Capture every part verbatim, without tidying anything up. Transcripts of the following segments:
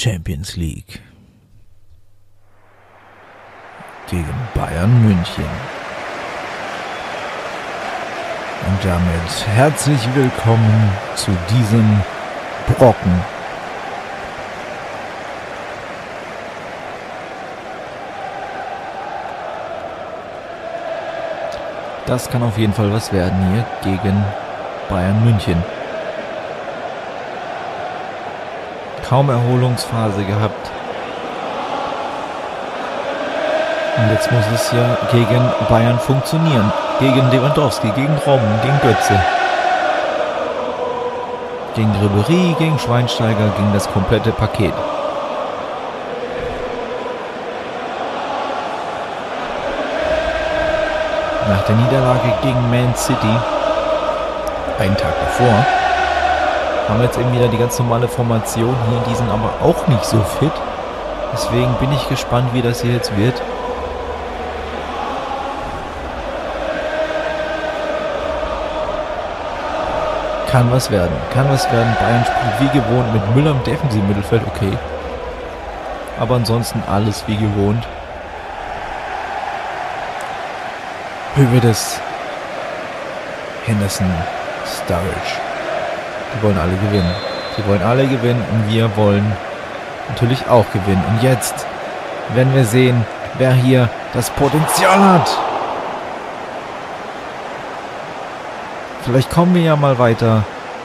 Champions League gegen Bayern München. Und damit herzlich willkommen zu diesem Brocken. Das kann auf jeden Fall was werden hier gegen Bayern München. Kaum Erholungsphase gehabt. Und jetzt muss es ja gegen Bayern funktionieren. Gegen Lewandowski, gegen Robben, gegen Götze. Gegen Ribéry, gegen Schweinsteiger, gegen das komplette Paket. Nach der Niederlage gegen Man City, einen Tag davor, haben wir jetzt eben wieder die ganz normale Formation hier. Die sind aber auch nicht so fit. Deswegen bin ich gespannt, wie das hier jetzt wird. Kann was werden. Kann was werden. Bayern spielt wie gewohnt mit Müller im defensiven Mittelfeld. Okay. Aber ansonsten alles wie gewohnt. Höwedes, Henderson, Sturridge. Die wollen alle gewinnen. Die wollen alle gewinnen und wir wollen natürlich auch gewinnen. Und jetzt werden wir sehen, wer hier das Potenzial hat. Vielleicht kommen wir ja mal weiter.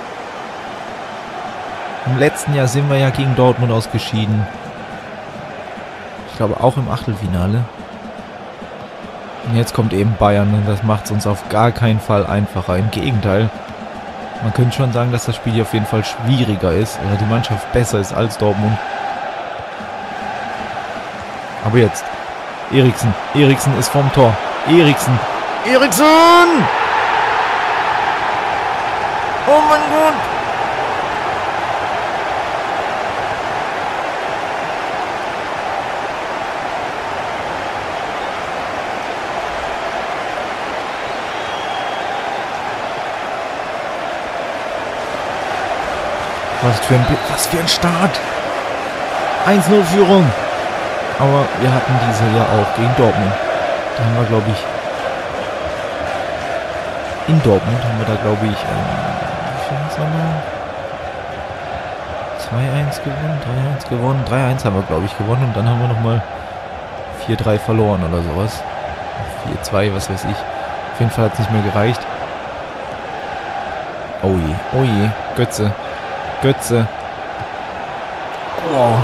Im letzten Jahr sind wir ja gegen Dortmund ausgeschieden. Ich glaube auch im Achtelfinale. Und jetzt kommt eben Bayern und das macht es uns auf gar keinen Fall einfacher. Im Gegenteil. Man könnte schon sagen, dass das Spiel hier auf jeden Fall schwieriger ist. Oder die Mannschaft besser ist als Dortmund. Aber jetzt. Eriksen. Eriksen ist vorm Tor. Eriksen. Eriksen! Oh mein Gott! Was für ein, was für ein Start! eins null Führung! Aber wir hatten diese ja auch gegen Dortmund. Da haben wir, glaube ich, in Dortmund haben wir da, glaube ich, ähm, zwei eins gewonnen, drei eins gewonnen, drei eins haben wir, glaube ich, gewonnen und dann haben wir nochmal vier drei verloren oder sowas. vier zwei, was weiß ich. Auf jeden Fall hat es nicht mehr gereicht. Oh je, oh je, Götze. Götze. Oh.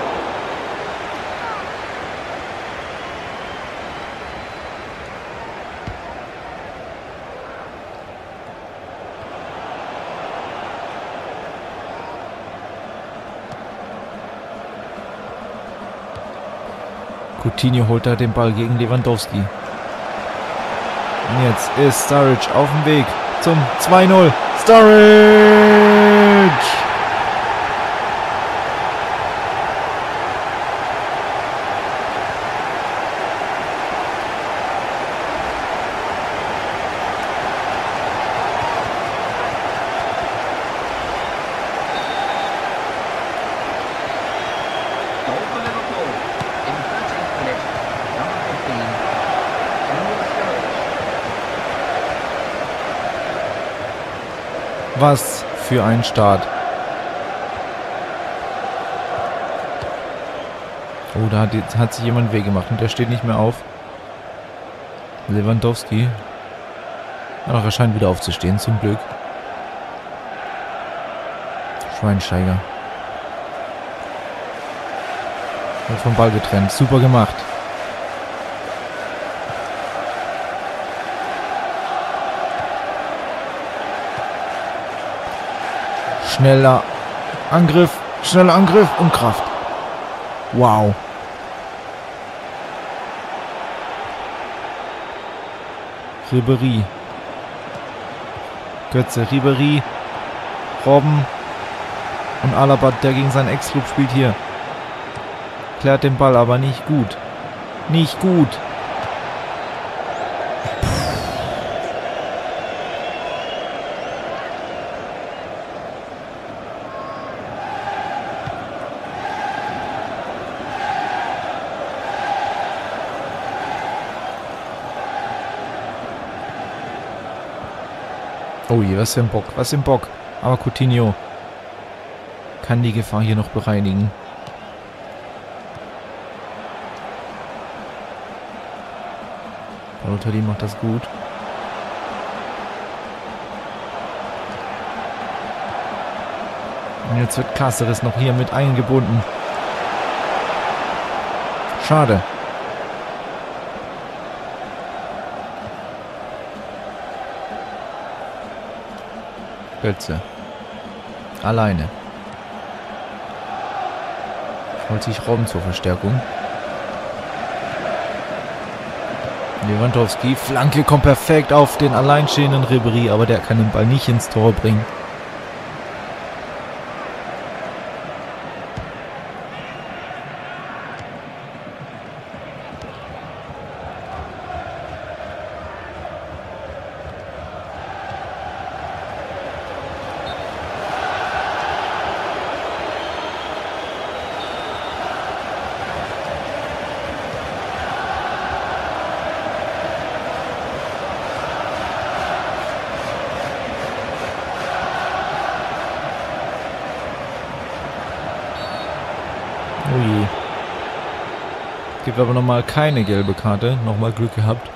Coutinho holt da den Ball gegen Lewandowski. Und jetzt ist Sturridge auf dem Weg zum zwei null. Sturridge! Was für ein Start. Oh, da hat, hat sich jemand weggemacht und der steht nicht mehr auf. Lewandowski. Ach, er scheint wieder aufzustehen, zum Glück. Schweinsteiger. Wird vom Ball getrennt. Super gemacht. Schneller Angriff, schneller Angriff und Kraft. Wow. Ribéry. Götze, Ribéry. Robben. Und Alaba, der gegen seinen Ex-Club spielt hier. Klärt den Ball, aber nicht gut. Nicht gut. Oh je, was für ein Bock, was für ein Bock. Aber Coutinho kann die Gefahr hier noch bereinigen. Balotelli macht das gut. Und jetzt wird Cáceres noch hier mit eingebunden. Schade. Götze. Alleine. Holt sich Robben zur Verstärkung. Lewandowski. Flanke kommt perfekt auf den alleinstehenden Ribéry, aber der kann den Ball nicht ins Tor bringen. Oh je. Gibt aber nochmal keine gelbe Karte. Nochmal Glück gehabt.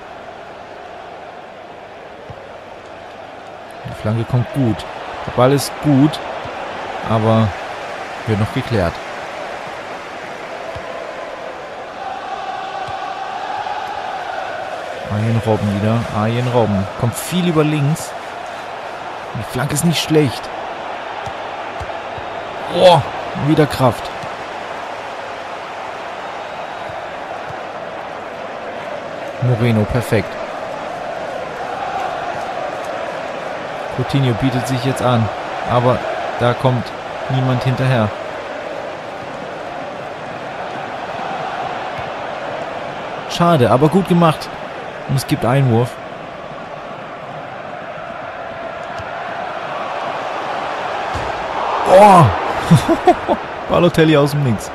Die Flanke kommt gut. Der Ball ist gut, aber wird noch geklärt. Arjen Robben wieder. Arjen Robben. Kommt viel über links. Die Flanke ist nicht schlecht. Oh, wieder Kraft. Moreno, perfekt. Coutinho bietet sich jetzt an, aber da kommt niemand hinterher. Schade, aber gut gemacht. Und es gibt Einwurf. Oh! Balotelli aus dem Nix.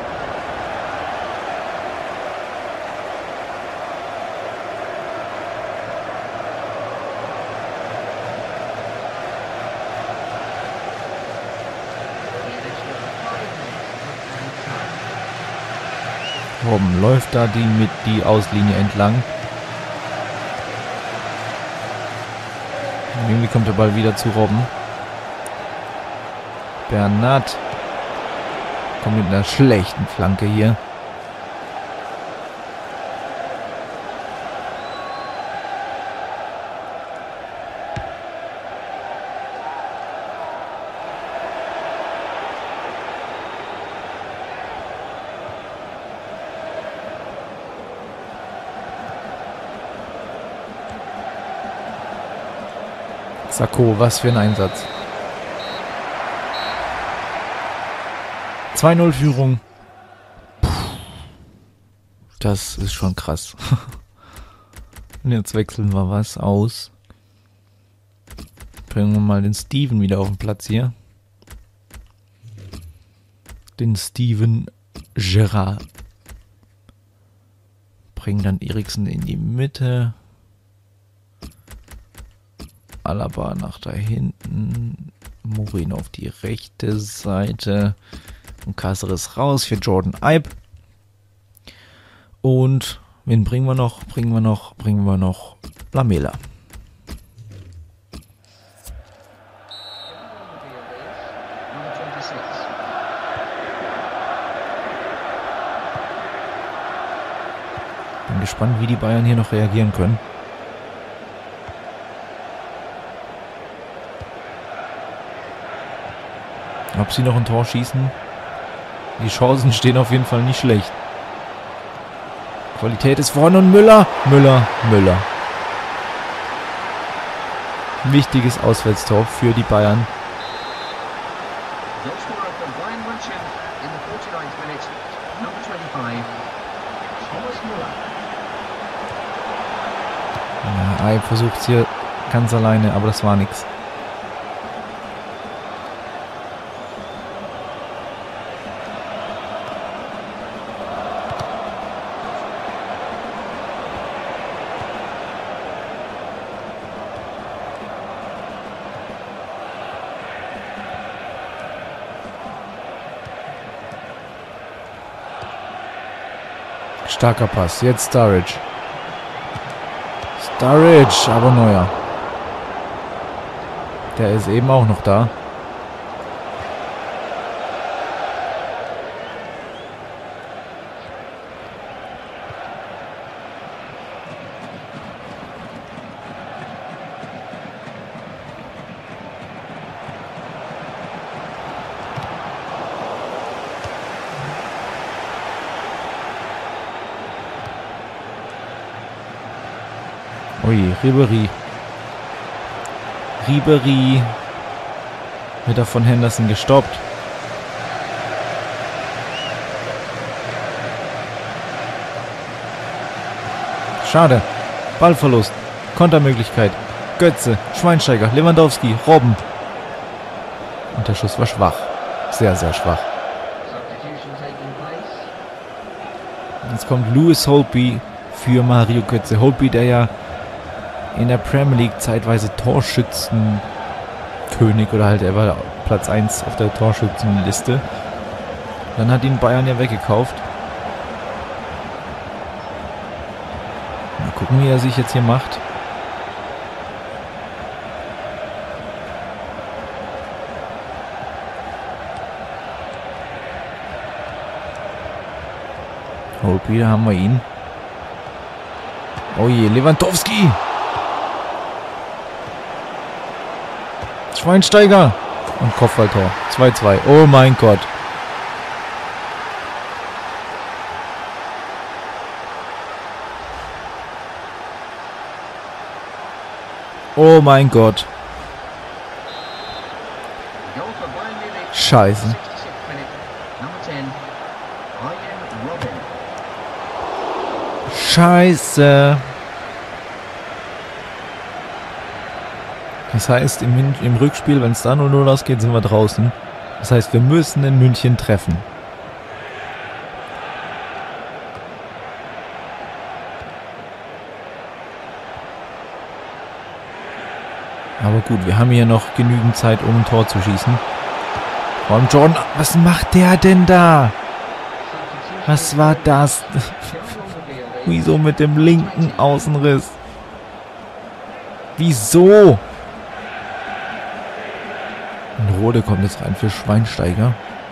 Robben läuft da die mit die Auslinie entlang. Und irgendwie kommt der Ball wieder zu Robben. Bernat kommt mit einer schlechten Flanke hier. Sakho, was für ein Einsatz. zwei null Führung. Puh, das ist schon krass. Und jetzt wechseln wir was aus. Bringen wir mal den Steven wieder auf den Platz hier. Den Steven Gerrard. Bringen dann Eriksen in die Mitte. Alaba nach da hinten. Moreno auf die rechte Seite. Und Cáceres raus für Jordan Ibe. Und wen bringen wir noch? Bringen wir noch? Bringen wir noch Lamela. Bin gespannt, wie die Bayern hier noch reagieren können. Ob sie noch ein Tor schießen? Die Chancen stehen auf jeden Fall nicht schlecht. Qualität ist vorne und Müller. Müller, Müller. Wichtiges Auswärtstor für die Bayern. Ja, Ibe versucht es hier ganz alleine, aber das war nichts. Starker Pass. Jetzt Sturridge. Sturridge, aber Neuer. Der ist eben auch noch da. Ui, Ribéry. Ribéry wird er von Henderson gestoppt. Schade. Ballverlust. Kontermöglichkeit. Götze. Schweinsteiger. Lewandowski. Robben. Und der Schuss war schwach. Sehr, sehr schwach. Jetzt kommt Lewis Holtby für Mario Götze. Holtby, der ja in der Premier League zeitweise Torschützenkönig oder halt er war Platz eins auf der Torschützenliste. Dann hat ihn Bayern ja weggekauft. Mal gucken, wie er sich jetzt hier macht. Holtby, da haben wir ihn. Oh je, Lewandowski! Schweinsteiger! Und Kopfballtor. zwei zwei. Oh mein Gott. Oh mein Gott. Scheiße. Scheiße. Das heißt, im, im Rückspiel, wenn es da null null ausgeht, sind wir draußen. Das heißt, wir müssen in München treffen. Aber gut, wir haben hier noch genügend Zeit, um ein Tor zu schießen. Und Jordan, was macht der denn da? Was war das? Wieso mit dem linken Außenriss? Wieso? Und Rode kommt jetzt rein für Schweinsteiger.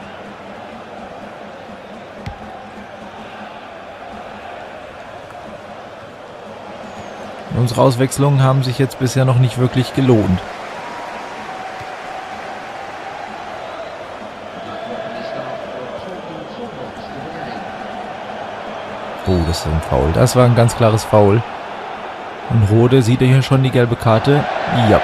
Unsere Auswechslungen haben sich jetzt bisher noch nicht wirklich gelohnt. Oh, das ist ein Foul. Das war ein ganz klares Foul. Und Rode, sieht er hier schon die gelbe Karte? Ja.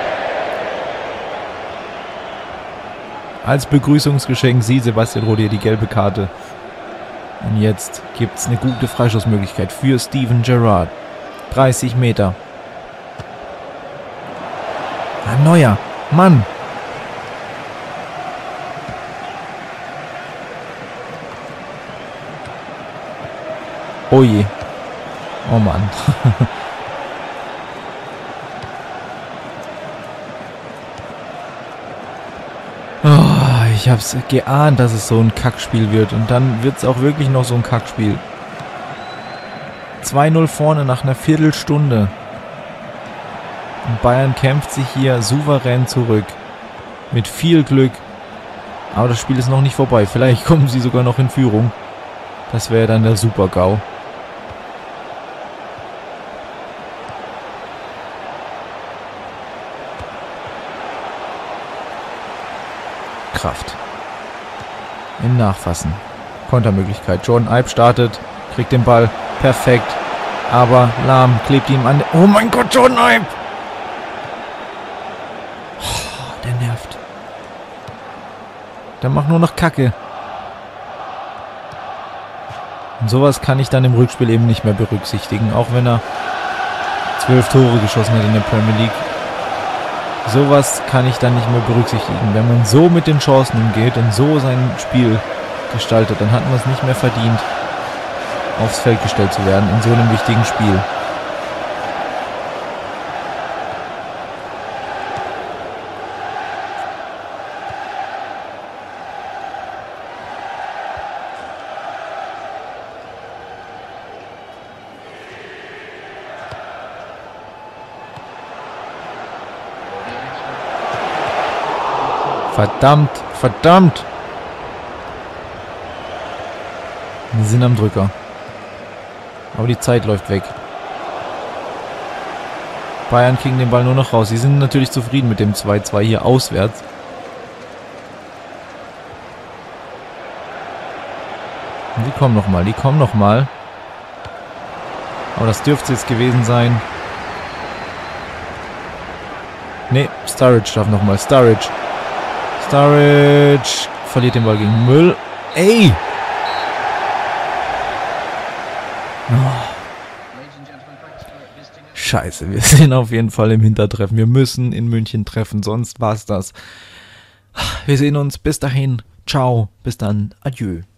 Als Begrüßungsgeschenk sieht Sebastian Rode hier die gelbe Karte. Und jetzt gibt es eine gute Freischussmöglichkeit für Steven Gerrard. dreißig Meter. Ah, Neuer. Mann. Oh je. Oh Mann. Oh, ich hab's geahnt, dass es so ein Kackspiel wird. Und dann wird es auch wirklich noch so ein Kackspiel. zwei null vorne nach einer Viertelstunde. Und Bayern kämpft sich hier souverän zurück. Mit viel Glück. Aber das Spiel ist noch nicht vorbei. Vielleicht kommen sie sogar noch in Führung. Das wäre dann der Super-GAU. Kraft. Im Nachfassen. Kontermöglichkeit. Jordan Ibe startet. Kriegt den Ball. Perfekt. Aber Lahm klebt ihm an. Oh mein Gott, Jordan Ibe! Oh, der nervt. Der macht nur noch Kacke. Und sowas kann ich dann im Rückspiel eben nicht mehr berücksichtigen. Auch wenn er zwölf Tore geschossen hat in der Premier League. Sowas kann ich dann nicht mehr berücksichtigen. Wenn man so mit den Chancen umgeht und so sein Spiel gestaltet, dann hat man es nicht mehr verdient, aufs Feld gestellt zu werden in so einem wichtigen Spiel. Verdammt, verdammt. Wir sind am Drücker. Aber die Zeit läuft weg. Bayern kriegen den Ball nur noch raus. Sie sind natürlich zufrieden mit dem zwei zwei hier auswärts. Und die kommen nochmal, die kommen nochmal. Aber das dürfte es jetzt gewesen sein. Ne, Sturridge darf nochmal. Sturridge. Sturridge verliert den Ball gegen Müll. Ey! Oh. Scheiße, wir sind auf jeden Fall im Hintertreffen. Wir müssen in München treffen, sonst war's das. Wir sehen uns. Bis dahin. Ciao. Bis dann. Adieu.